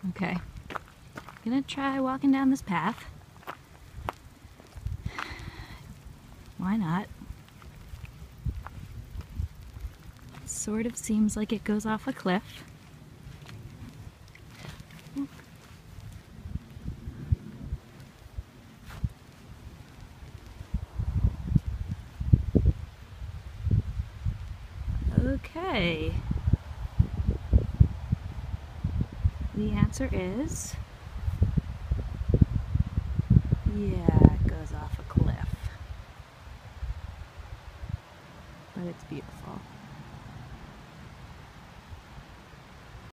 Okay, gonna try walking down this path. Why not? Sort of seems like it goes off a cliff. Okay. The answer is yeah.